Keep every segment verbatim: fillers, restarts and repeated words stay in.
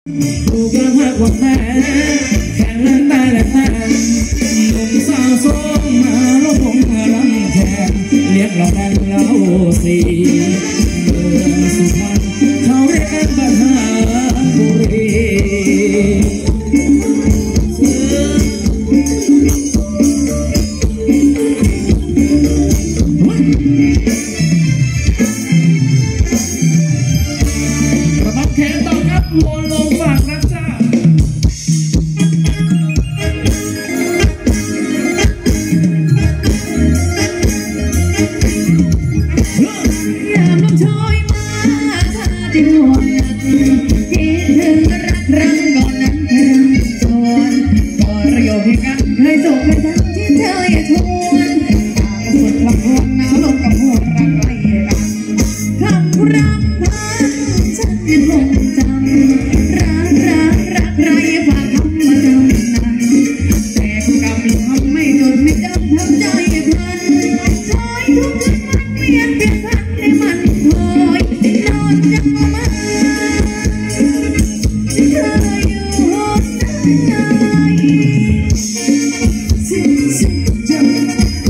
ถูกแล้วหักว่าแพ้แข่งแล้วได้แล้วแพ้หนุ่มสาวโซมาลงผมมาลำแขนเรียกเราแดนเราสีเมืองสุพรรณเขาเรียกกันบ้านหาบุรีระบัดแขนต่อครับโมนลงฝากนะจ้ายามน้ำช้อยมาชาติหวนคิดถึงรักรังก่อนนั้นเธอชวนก่อนระโยคให้กันเคยส่งไปทั้งที่เธออย่าชวนตาก็สุดลำพวนหนาวลงกับหัวรักไรกันคำรำพันฉันยังคงจำรักรักรักไรฝากคำมาจำนั้นแต่กำลังทำไม่จดไม่จำทำใจพันคอยทุกคืนมันเวียนเปลี่ยนพันให้มันคอยนอนจังมาเธออยู่ไหนสิสิจัง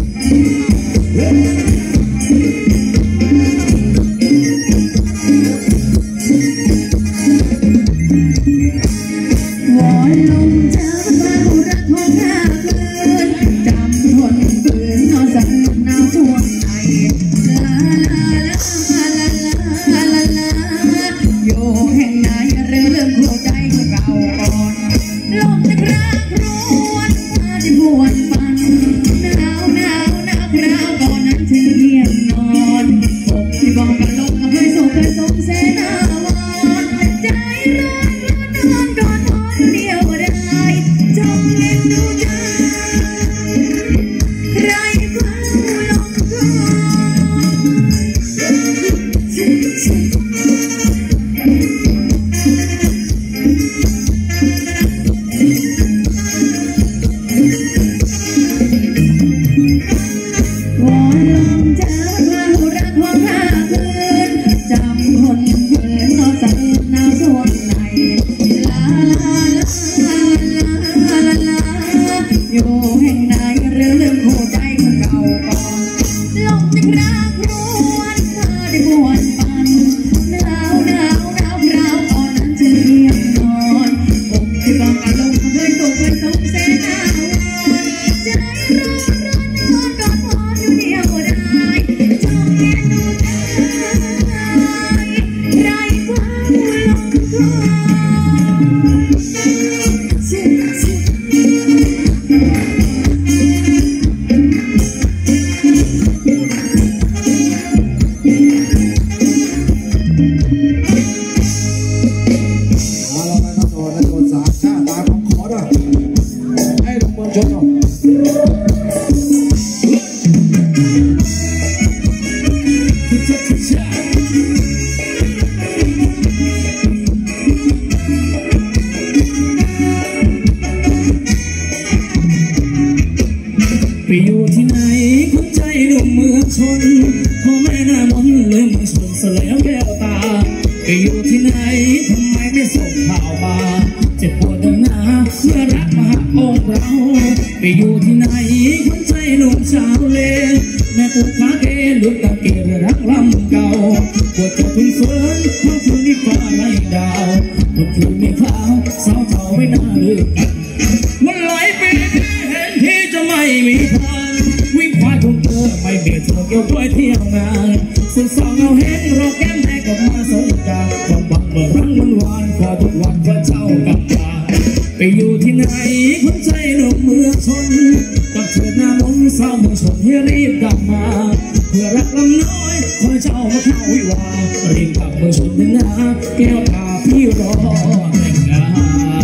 วอนลงเจ้าพระอุรักของข้าคืนจำทนฝืนนอนสั่นหนาวช่วงไหนลาลาลาลาลาลาลาอยู่แห่งไหนเรื่องหัวใจเก่าก่อนลมจะกระรวนมาที่พวนปันหนาวหนาวหนาวคราวก่อนนั้นที่เงียบนอนอกที่บอกกันลงเคยส่งเคยส่งเสนาวอนใจร้อนร้อนร้อนร้อนเดียวได้จงเล่นดูใจไรฟ้าลงก่วอนลมเจ้าพระอุรักของข้าคืนจำคนเพื่อนนอนสั่นหนาวช่วงไหนลาลาลาลาลาลาอยู่แห่งไหนเรื่องหัวใจเก่าก่อนลมจะกระรวนมาได้บวนปันหนาวหนาวหนาวคราวก่อนนั้นจะเงียบนอนอกที่บอกกันลงเคยส่งเคยส่งเสนาวอนใจร้อนร้อนร้อนร้อนร้อนอยู่เดียวได้จงเห็นดูใจไรฟ้าลงก่อนสิสิเอาละไปครับโดนโดนสามชาตาของขอด้วยให้ลงเมืองชนเอาไปอยู่ที่ไหนคนใจหนุ่มเมืองชนพ่อแม่หน้ามนต์เลยไม่สนสลายแก้วตาไปอยู่ที่ไหนทำไมไม่ส่งข่าวมาเจ็บปวดดังหนาเมื่อรักมาหักอกเราไปอยู่ที่ไหนคนใจหนุ่มชาวเลแม่ปุกฟ้าเกลุกตะเกียรรักลำเก่าปวดตัวเป็นเฟิร์นทั้งคืนนี้ฟ้าไร้ดาวทุกคืนนี้ขาวสาวเท่าไม่น่าเลือกกันวันหลายปีเห็นที่จะไม่มีทางวิ่งควายคงเจอไม่เบียดเธอเกี่ยวด้วยเที่ยวงานสุดสองเอาเห็นรอแก้มแดงกับมาสงกรานต์ความหวังเมื่อรังมันหวานพอทุกวันก็เจ้ากับตาไปอยู่ที่ไหนคนใจหนุ่มเมืองชนกับเธอหน้ามนต์สาวเมืองชนให้รีบกลับมาเพื่อรักลำน้อยคอยเจ้ามาเข้าวิวารีบกลับเมืองชนนะ แก้วตาพี่รอแต่งงาน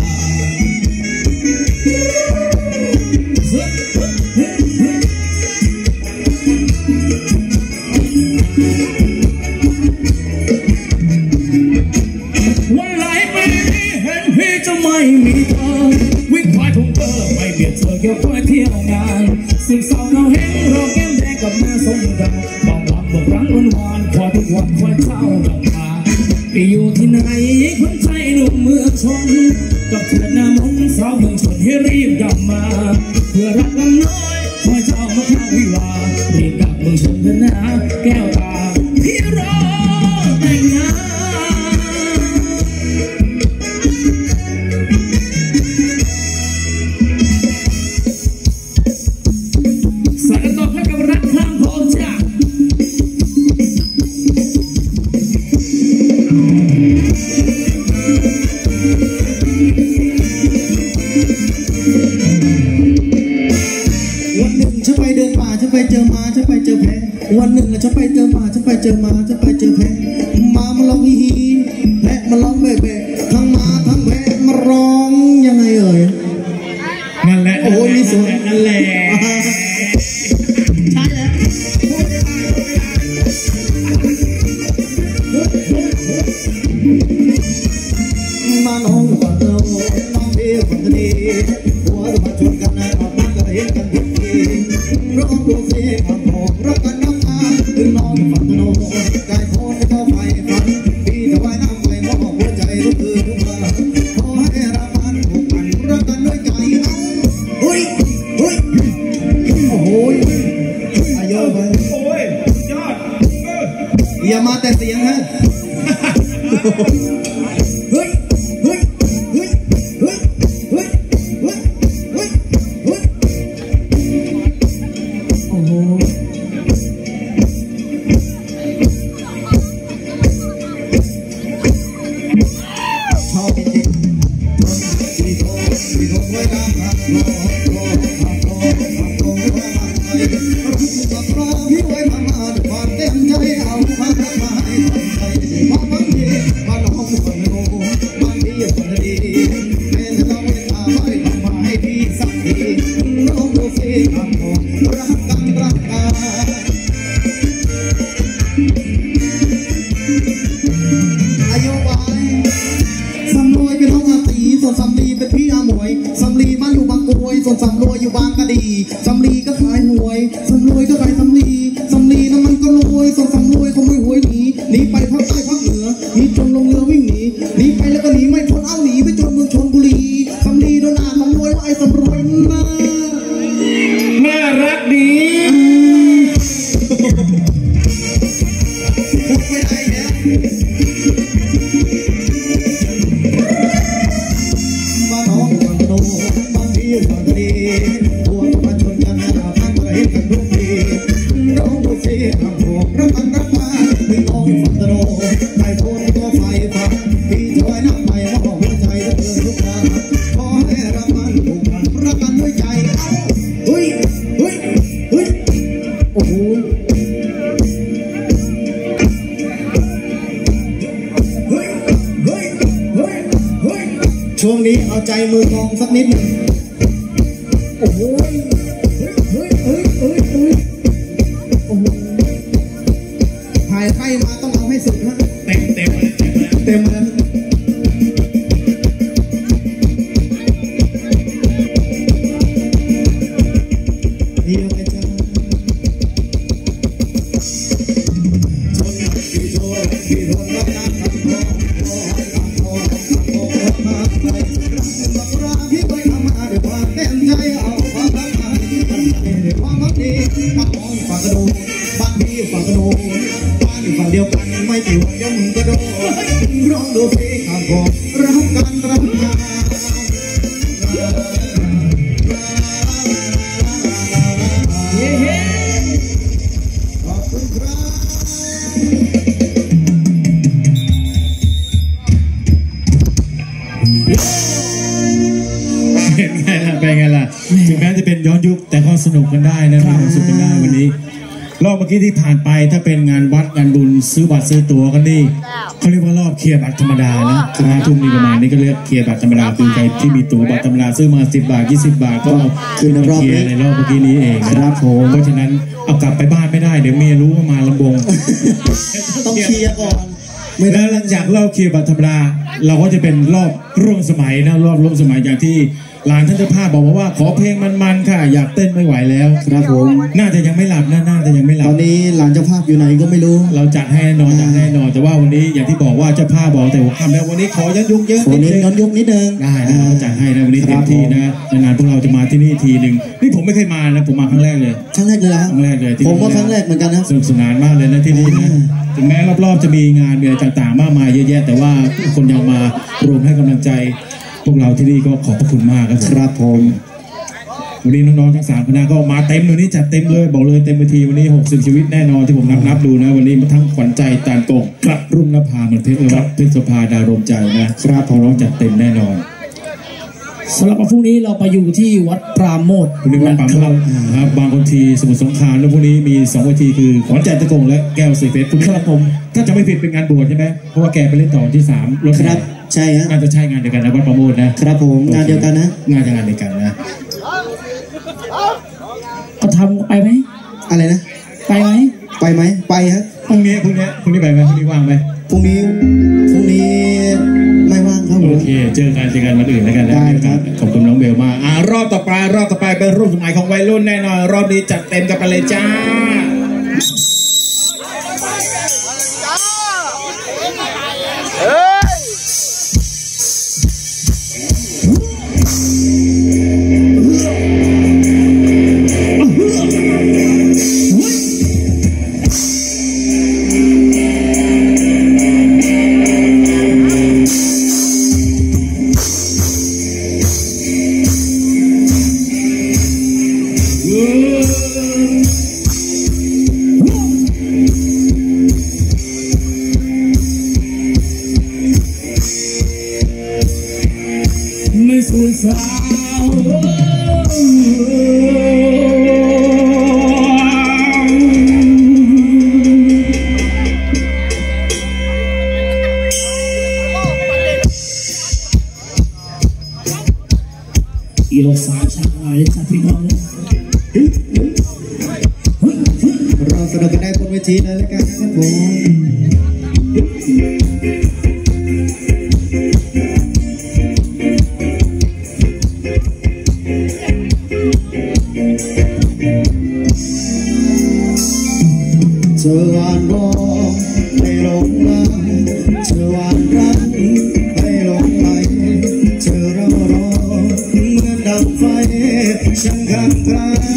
วันไหลปีนี้เห็นพี่จะไม่มีเธอวิ่งควายทุ่งเตอร์ไม่เบียดเธอเกี่ยวกับเที่ยวงานสิ่งสาวเราเห็นรอแก้มแดงกับแม่สงกันบางวันบอกรักวันวานขอทุกวันคอยเช้ากับมาไปอยู่ที่ไหนคนใจหนุ่มเมืองชนกับเธอหน้ามนสาวเมืองชนให้รีบกลับมาเพื่อรักกันน้อยคอยเจ้ามาเข้าวิวารีบกลับเมืองชนเถอะนะแก้วตาพี่รอแต่งงานสารต่อให้กับรักข้ามโขงจ้าฉันไปเดินป่าฉันไปเจอมาฉันไปเจอแพะวันหนึ่งฉันไปเจอป่าฉันไปเจอมาฉันไปเจอแพะมามาร้องฮีฮีแพะมาร้องเบะเบะทั้งมาทั้งแพะมาร้องยังไงเอ่ยนั่นแหละโอ้ยมีส่วนนั่นแหละใช่แล้วมาน้องฝันเราน้องเบี้ยฝันดีหัวจะมาชนกันนะออกมาก็เห็นกันร้องดูสิขับโหดรักกันน้ำตาถึงน้องฝันโนใจโคตรก็ไฟฝันพี่จะว่ายน้ำไปมองหัวใจรู้คือทุกเมื่อขอให้รักกันผูกพันรักกันด้วยใจเอาเฮ้ยเฮ้ยโอ้โหอายุไปโอ้ยยอดอย่ามาแต่เสียงฮะเฮ้ยเฮ้ยเฮ้ยเฮ้ยเฮ้ยเฮ้ยเฮ้ยเฮ้ยโอ้โหชอบจริงๆสีโตสีโตไว้น้ำตาโลโลโลโลโลไว้รักรอพี่ไว้ทำมาด้วยความเต็มใจเอามาทำมาให้ทำใจมาบังดีมาลองคนโง่บางทีคนดีเป็นเราเวลาไปทำมาให้พี่สักทีลองดูสิคำพูดรักกันรักกันอายุไว้สำรวยเป็นน้องอาตีส่วนสำลีเป็นพี่อาหมวยสำลีบ้านอยู่บางกรวยส่วนสำรวยอยู่บางกะดีสำลีก็ขายหวยสำรวยก็ขายสำลีสำลีน้ำมันก็รวยส่วนสำรวยขโมยหวยหนีหนีไปภาคใต้ภาคเหนือหนีจนลงเรือวิ่งหนีหนีไปแล้วก็หนีไม่พ้นเอาหนีไปจนเมืองชลบุรีสำลีโดนอาสำรวยไล่สำรวยมาน่ารักดีพูดไม่ได้แล้วมาน้องกันโนบางทีบางทีหัวมาชนกันนะพันก็เห็นกันทุกทีน้องดูสิทำหัวรักกันรักมาไม่น้องฝันโนใจโทนก็ไฟฟ้าพี่จะไว้น้ำไปว่าหัวใจจะเตือนทุกครั้งขอให้รักมันผูกพันรักกันด้วยใจเอาเฮ้ยเฮ้ยเฮ้ยโอ้โหช่วงนี้เอาใจมือกองสักนิดหนึ่งโอ้โหเฮ้ยเฮ้ยเฮ้ยเฮ้ยเฮ้ยโอ้โหถ่ายไข่มาต้องเอาให้สุดนะเต็มเต็มเลยเต็มเลยเดียวไปจ้าชนพี่โชว์พี่โดนรับน้ำทำโตพี่ไปทำมาด้วยความเต็มใจเอาความรักมาด้วยความรักดีมาห้องฝั่งกระโดดบ้านพี่ฝั่งกระโดดบ้านอยู่ฝั่งเดียวกันไม่กี่วันเดี๋ยวมึงกระโดดร้องดูสิข้างกองรักกันรักกันเย้เย้ขอบคุณครับเป็นไงล่ะเป็นไงล่ะถึงแม้จะเป็นย้อนยุคแต่ก็สนุกกันได้นะมีความสุขกันได้วันนี้รอบเมื่อกี้ที่ผ่านไปถ้าเป็นงานวัดงานบุญซื้อบัตรซื้อตั๋วกันนี่เขาเรียกว่ารอบเคลียร์บัตรธรรมดานะห้าทุ่มนี่ประมาณนี้ก็เรียกเคลียร์บัตรธรรมดาคือใครที่มีตั๋วบัตรธรรมดาซื้อมาสิบบาทยี่สิบบาทก็คือในรอบในรอบเมื่อกี้นี้เองครับผมเพราะฉะนั้นเอากลับไปบ้านไม่ได้เดี๋ยวเมียรู้ว่ามาลำบงต้องเคลียร์ก่อนแล้วหลังจากรอบเคลียร์บัตรธรรมดาเราก็จะเป็นรอบร่วมสมัยนะรอบร่วมสมัยอย่างที่หลานท่านเจ้าภาพบอกว่าขอเพลงมันๆค่ะอยากเต้นไม่ไหวแล้วครับผมน่าจะยังไม่หลับนะน่าจะยังไม่หลับตอนนี้หลานเจ้าภาพอยู่ไหนก็ไม่รู้เราจัดให้นอนจัดให้นอนแต่ว่าวันนี้อย่างที่บอกว่าเจ้าภาพบอกแต่หัวค่ำแล้ววันนี้ขอย้อนยุกเยอะวันนี้ย้อนยุกนิดนึงได้นะจัดให้นะวันนี้เต็มที่นะนานๆพวกเราจะมาที่นี่ทีหนึ่งนี่ผมไม่เคยมานะผมมาครั้งแรกเลยครั้งแรกเลยครับครั้งแรกเลยผมก็ครั้งแรกเหมือนกันครับสนุกสนานมากเลยนะที่นี่นะถึงแม้รอบๆจะมีงานมีอะไรต่างๆมากมายเยอะแยะแต่ว่าคนยังมารวมให้กำลังใจพวกเราที่นี่ก็ขอบพระคุณมากครับครับผมวันนี้น้องๆทั้งสามคณะก็มาเต็มวันนี้จัดเต็มเลยบอกเลยเต็มเวทีวันนี้หกสิบชีวิตแน่นอนที่ผมนับนับดูนะวันนี้มาทั้งขวัญใจตาลกงกระรุ่งนภาเหมือนเพชรครับเพชรสภาดารมใจนะครับของน้องจัดเต็มแน่นอนสำหรับพรุ่งนี้เราไปอยู่ที่วัดปราโมทย์วันนี้วัดปราโมทย์ครับบางคนทีสมุทรสงครามแล้วพรุ่งนี้มีสองเวทีคือขวัญใจตะกงและแก้วสีเพชรคุณครับผมถ้าจะไม่ผิดเป็นงานบวชใช่ไหมเพราะว่าแกไปเล่นต่อที่สามรถครับใช่ฮะงานจะใช่งานเดียวกันนะวัดปราโมทย์นะครับผมงานเดียวกันนะงานจะงานเดียวกันนะก็ทำไปไหมอะไรนะไปไหมไปไหมไปฮะพรุ่งนี้พรุ่งนี้พรุ่งนี้ไปไหมพรุ่งนี้ว่างไหมพรุ่งนี้พรุ่งนี้ไม่ว่างครับโอเคเจอกันเจอกันวันอื่นแล้วกันนะครับขอบคุณน้องเบลมากอ่ารอบต่อไปรอบต่อไปเป็นรุ่นสมัยของวัยรุ่นแน่นอนรอบนี้จัดเต็มกันไปเลยจ้าสาวอีโลสาวชายจับพี่น้องเราสนุกกันได้บนเวทีเลยแล้วกันนะครับผมเธอหวานบอกให้หลงรักเธอหวานรักให้หลงไหลเธอรอรอเหมือนดับไฟฉันข้างใคร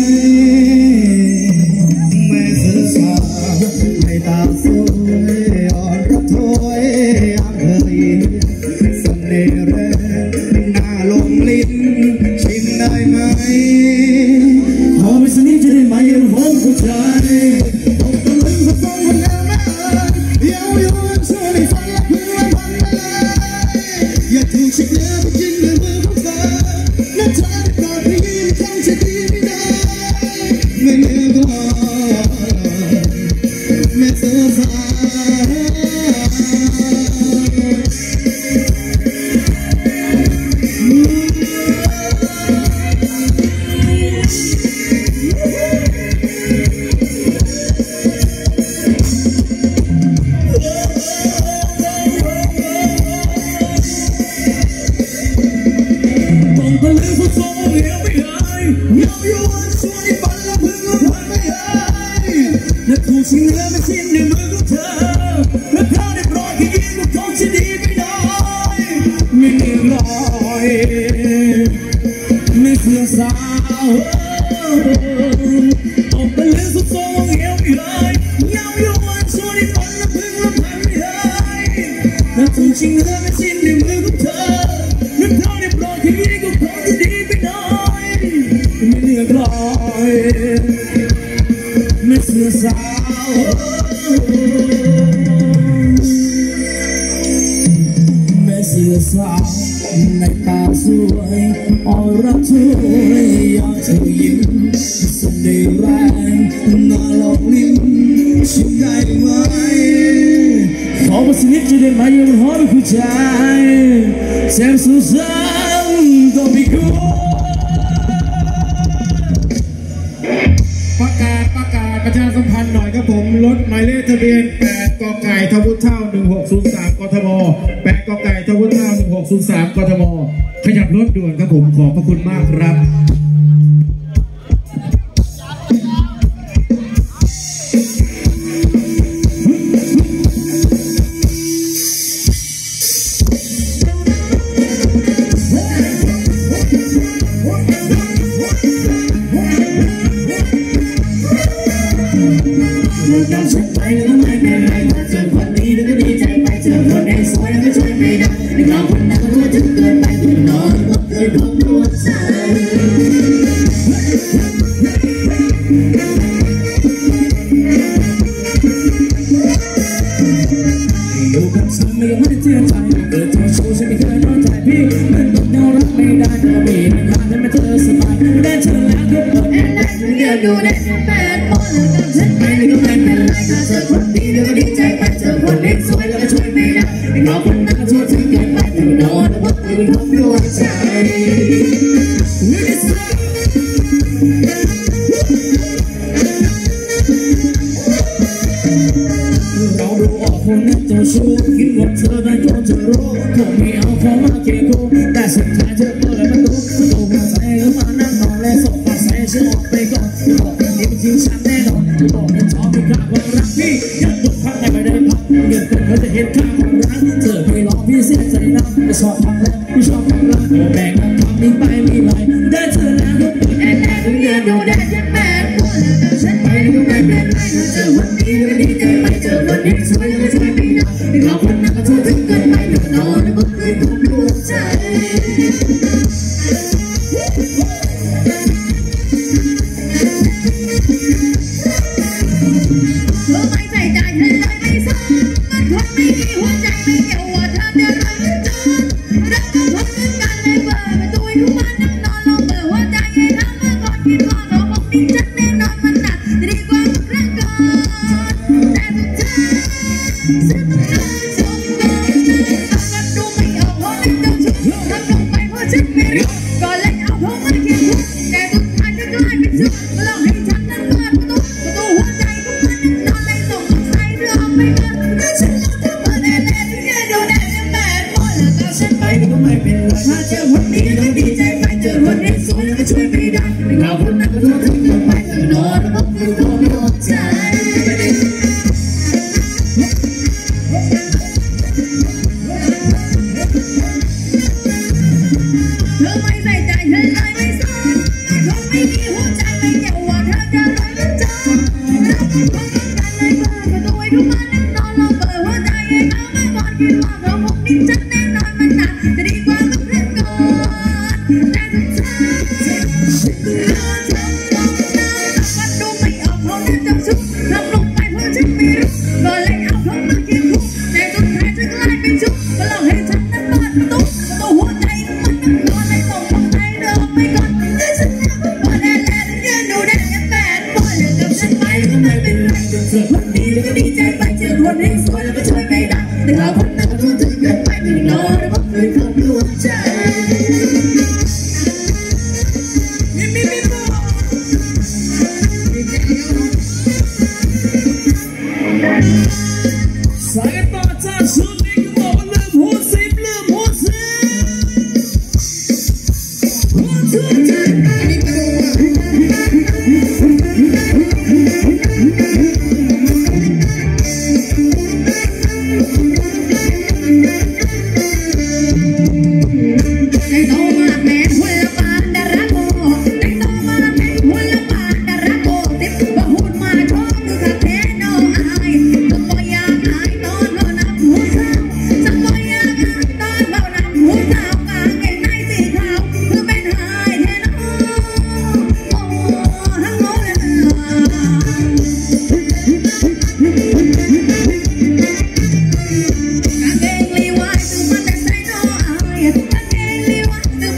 แม่เสือสาวไม่ตาสวยอ่อนระทวยยังเคยเสน่ห์แรงหน้าลงลิ้นชิมได้ไหมขอไม่สนิทจะได้ไหมยังหอมหัวใจสิ่งเหลือไม่สิ้นในมือของเธอและเธอได้โปรดที่ยิ้มของเขาจะดีไม่น้อยไม่เหนื่อยลอยไม่เสื่อมสาวออกไปเลือสุดโซ่เหี่ยวเลยเงาอยู่วันชวนให้ฝันและพึ่งและพันไม่หายและทุกสิ่งเหลือไม่สิ้นในมือของเธอและเธอได้โปรดที่ยิ้มของเขาจะดีไม่น้อยไม่เหนื่อยลอยไม่เสื่อมสาวแม่เสือสาวในตาสวยออร่าช่วยอยากเธอยิ้มเสน่ห์แรงน่าหลอกลิ้นชิมได้ไหมขอมาสนิทจะได้ไหมยังหอมหัวใจแซมสุดสันก็ไม่กลัวประกาศประกาศประชาสัมพันธ์หน่อยครับผมรถหมายเลขทะเบียนแปดกอไก่ทวุฒิเท่าหนึ่งหกศูนย์สามกทมแปดกอไก่ทวุฒิเท่าหนึ่งหกศูนย์สามกทมขยับรถด่วนครับผมขอบพระคุณมากครับฉันไปก็ไม่เป็นไรถ้าเจอคนดีก็ดีใจไปเจอคนให้สวยก็ช่วยไม่ได้ในเราคนนั้นก็จะเกินไปตัวนอนก็เคยโดนตัวใจอยู่กับฉันไม่ไม่เชื่อใจเกิดตัวชูฉันไม่เคยนอนใจพี่มันต้องยอมรับไม่ได้ก็มีมันยากให้มันเธอสบายได้เธอแล้วก็เปิดแอร์ได้ถึงเดียวดูได้แปดโมงแล้วกับฉันไปก็ไม่เป็นไรถ้าเจอคนดีก็ดีใจไปเจอคนเล็กสวยแล้วก็ช่วยไม่ได้ในเราคนนั้นก็ช่วยถึงเกินไปตัวนอนก็เคยโดนตัวใจเราดูออกคนนั้นเจ้าชู้คิดว่าเธอได้ก็จะรู้คงไม่เอาเขามาเกกูแต่สุดท้ายเธอเปิดประตูประตูมาใส่ก็มานั่งนอนและส่งมาใส่ฉันออกไปก่อนบอกเป็นนี้จริงฉันแน่นอนบอกเป็นชอบเป็นกล้าความรักพี่ยัดตุกพักแต่ไม่ได้พักเงินเป็นเขาจะเห็นค่าความรักเธอไม่รอพี่เสียใจนะไม่ชอบทำแล้วไม่ชอบทำรักแบ่งกันทำนี้ไปไม่ไหวได้เธอแล้วก็เปิดแอร์ได้ถึงเดือนดูได้ยันแม่ปวดแล้วฉันไปก็ไม่เป็นไรเจอวันนี้ก็ดีใจไปเจอวันนี้สวยแล้วก็ช่วยไม่ได้ในเราคนนั้นก็ช่วยถึงเกินไปตัวนอนแล้วก็เคยถูกดวงใจเธอไม่ใส่ใจเธอเลยไม่ซ้ำมันคนไม่มีหัวใจไม่เกี่ยวว่าเธอเดินไปไม่จนรักกับคนเหมือนกันเลยเปิดประตูให้ทุกวันนั่งนอนลองเปิดหัวใจให้ทำเมื่อก่อนคิดว่าเราบอกดีจังแน่นอนมันหนักจะดีกว่าเมื่อครั้งก่อนแต่สุดท้ายฉันต้องเจอชมกันต้องกันดูไม่ออกเพราะเล่นเจ้าชู้ทำลงไปเพราะฉันไม่รู้ก็เล่นเอาเพราะมันเคียงคู่แต่สุดท้ายจะกลายเป็นชู้มาหลอกให้ฉันนั้นเปิดประตูประตูหัวใจทุกวันนอนเลยส่งใส่เรื่องไม่เกินถ้าฉันรอเธอเปิดแอร์แน่ถึงจะดูได้ยังแบดบอยแล้วก็ฉันไปก็ไม่เป็นไรถ้าเจอคนดีก็ดีใจไปเจอคนที่สวยแล้วก็ช่วยไม่ได้ในเราคนนั้นก็รู้ถึงเกินไปตัวนอนแล้วก็คือโดนโดนใจเธอไม่ใส่ใจเธอเลยไม่สนมันคงไม่มีหัวใจไม่เกี่ยวว่าเธอจะรักหรือจนเราเป็นคนกันเลยเปิดประตูให้ทุกวันนั่งนอนลองเปิดหัวใจให้เขาเมื่อก่อนคิดว่าเขาคงดีจังแน่นอนมันหนักจะดีกว่าเมื่อครั้งก่อนแต่สุดท้ายฉันรอเธอลงน้ำมันดูไม่ออกเพราะนั่นเจ้าชู้ทำลงไปเพราะฉันไม่รู้ก็เลยเอาเขามาเคียงคู่แต่สุดท้ายจะกลายเป็นชู้มาหลอกให้ฉันนั้นเปิดประตูประตูหัวใจมันนั่งนอนเลยส่งของใจเดิมไปก่อนแต่ฉันแล้วก็เปิดแอร์แลนด์ยืนดูได้ยังแบดบอยแล้วกับฉันไปก็ไม่เป็นไรเจอคนดีแล้วก็ดีใจไปเจอคนที่สวยแล้วก็ช่วยไม่ได้แต่เราคนนั้นก็ช่วยถึงเกินไปไม่นอนแล้วก็เคยทำดวงใจมีมีมีโบสายต่อจากชุดนี้ก็บอกว่าลืมหัวซิบลืมหัวซิบหัวชุดใจอันนี้ก็ดูในโตมาแม่หุ่นละปานดาราโกในโตมาแม่หุ่นละปานดาราโกติดว่าหุ่นมาชอบดูกับแท้น้องอายสักบ่อยากอายนอนเรานำหัวสาวสักบ่อยากอายนอนเรานำหัวสาวกางเกงในสีขาวคือเป็นหายแท้น้องโอ้ฮังโง่เลยกางเกงลีวายซื้อมาแต่ใส่น้องอายกางเกงลีวายซื้อ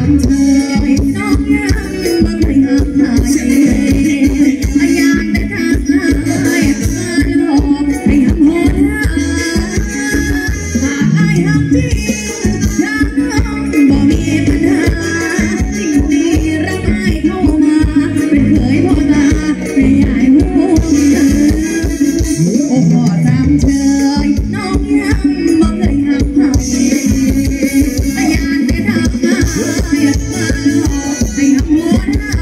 ามเธอน้องยังบ่เคยหักหายอยากแต่ทางหายมาหลอกให้หักหัวหากอายหักจริงทางน้องบ่มีปัญหาสิ่งดีรับอายเข้ามาเป็นเคยพ่อตาไม่ยายห่วงโอ้พ่อตามเธอน้องยังบ่เคยหักหายอยากแต่ทางหายมาหลอกให้หักหัวหาก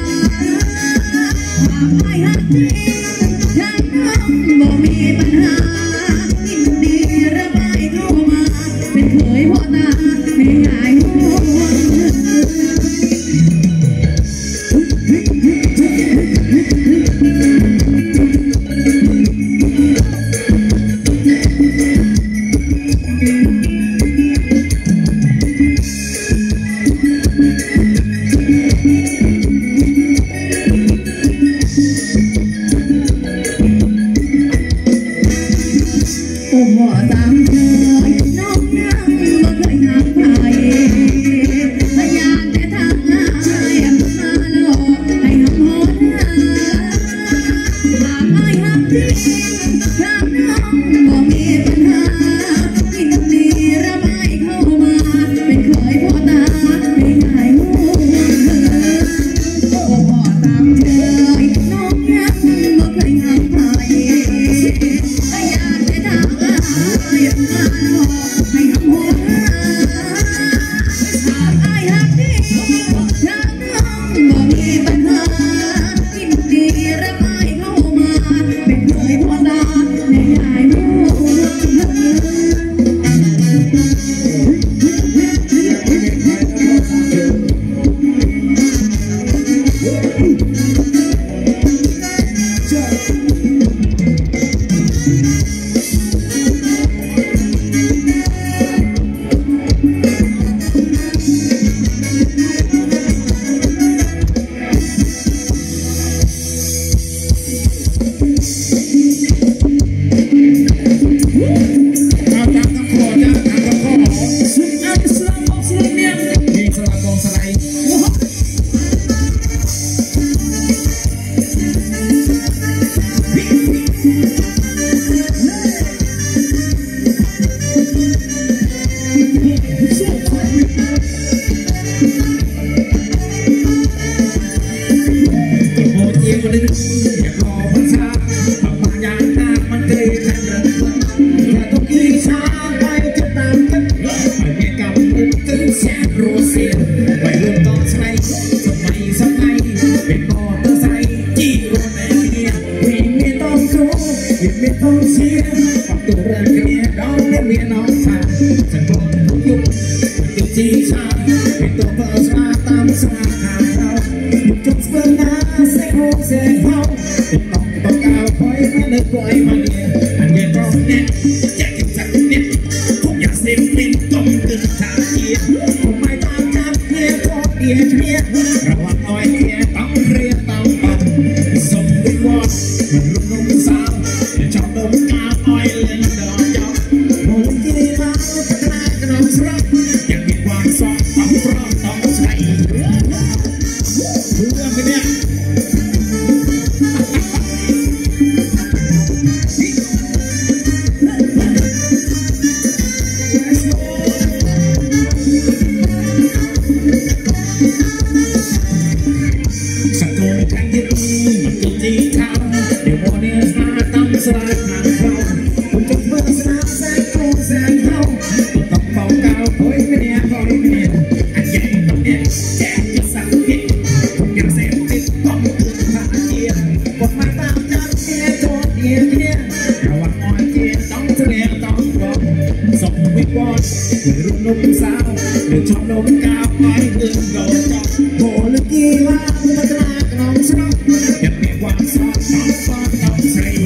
อายหักจริงทางน้องบ่มีปัญหาสิ่งดีรับอายเข้ามาเป็นเคยพ่อตาไม่ยายห่วง โอ้พ่อตามเธอน้องยังบ่เคยหักใครพยานแต่ทางหายมาหลอกให้หักหดหาหากไม่หักจริงทางน้องบ่มีปัญหายิ่งดีระบายเข้ามาเป็นเคยพ่อตาไม่หายห่วงโอ้พ่อตามเธอน้องยังบ่เคยหักใครพยานแต่ทางหายมาหลอกให้หักหัวหากอายหักจริงทางน้องบ่มีปัญหายิ่งดีระบายเข้ามาเป็นเคยพ่อตาไม่หายห่วงเอาตามคำขอจ้าตามคำขอสุดอันสลับออกสลับเนี่ยเพลงสลับกองสไลด์โมเจียวันนี้อยากรอพันชาบางบางอย่างตามันเกยทันเรื่องแค่ต้องกินชาไปจะตามกันไปเมียกำมือตึงแสนรัวเสียไปเรื่องตอนสไลด์สมัยสมัยเป็นมอเตอร์ไซค์จี้รถแม่เมียวิ่งไม่ต้องโค้งวิ่งไม่ต้องเชียร์ฝักตัวเรื่องเมียน้องและเมียน้องชายฉันบอกทุกยุคติดจีชาเป็นตัวเบอร์ชาตามสมาทางเราจุดเสนาเสียงโหเสียงเฮาติดต้องต้องก้าวคอยมาเลยคอยมาเนี่ยอันเย็นร้องเนี่ยอยากกินสักนิดทุกอย่างเสพติดต้องตื่นทางเกียร์ผมไม่ตามจับเนี่ยพอเดียเชียร์ระวังอ้อยเนี่ยต้องเครียดต้องปั่นส่งวิวอดมันรุ่มนุ่มสาวชอบดมกาวอ้อยเล่นดอกจอกมองที่นี่มาพัฒนากระนองสระอยากมีความสอบต้องพร้อมต้องใช้เรื่องกันเนี่ยสักโกนกันที่มันกินจีเท้าเดี๋ยวโมเดลมาตั้งสลายทางเขาผมจะเปิดสนามแสงโกแสงเฮาต้องเป่าเกาโอยไม่เนี่ยโอยไม่เนี่ยอันใหญ่ต้องเนี่ยแจกจะสั่งพิษผมอยากเสพติดต้องตื่นทางเกียร์กดมาตามจับเกียร์โจดเกียร์เกียร์ระวังอ่อนเกียร์ต้องเสลียต้องกรอบส่งวิวอดหรือรุ่นนุ่มสาวหรือชอบนมกาวไอ้เรื่องโดนจับโหลึกกีฬาพัฒนากระนองสระอยากมีความสอดต้องสอดต้องใส่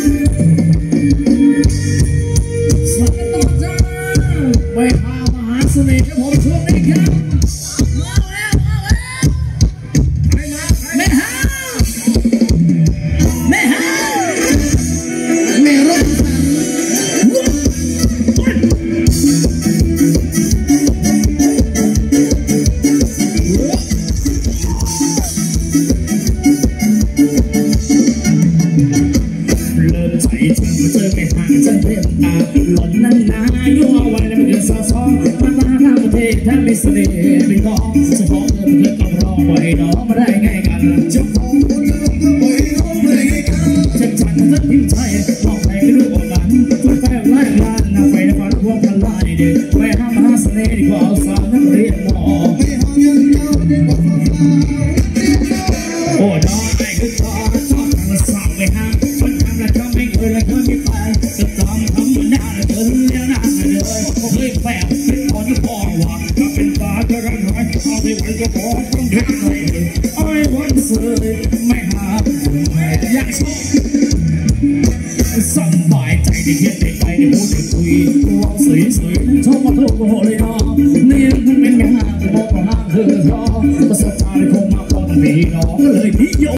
สวัสดีจ้าไปพามหาเสน่ห์ครับผมช่วงนี้ครับมาแล้วมาแล้วใครมาแม่ฮาวแม่ฮาวแม่รถเจอไม่ห่างฉันเรียกตาหล่อนนั้นนายั่วไว้แล้วมันเกิดซอซอมาตาข้ามประเทศถ้าไม่เสน่ห์ไม่ต้องเฉพาะเงินเพื่อกับรองไว้น้องมาได้ไงกันเจ้าของคนเดิมก็ไว้น้องมาได้ไงกันฉันฉันฉันพิมพ์ใจมองไปก็รู้ว่ากันตัวแป้งไล่ลานนาไปในฝันพวกพันลายเด็กไปห้ามหาเสน่ห์ดีกว่าสาวนักเรียนมอไม่ห้ามยังเจ้าดีกว่าสาวโอ้น้องไอ้คือตาชอบทางสาวไปห้ามคนทำแล้วก็ไม่เคยแล้วก็ไม่ไปจะจำทำมันได้เดินเลี้ยงหน้าเลยเฮ้ยแฝงเป็นตอนที่พ่อว่าก็เป็นตาจะรักหายเอาไปไว้ก็บอกต้องเห็นเลยไอ้วันเสือไม่หาไม่อยากชอบสบายใจได้เขียนได้ไปได้พูดได้คุยตัวสวยสวยชอบมาโทรโมโหเลยน้องเนี่ยมันเป็นไม่ห่างจะบอกว่าห่างเธอรอประสบการณ์คงมาพอดีน้องก็เลยนิยม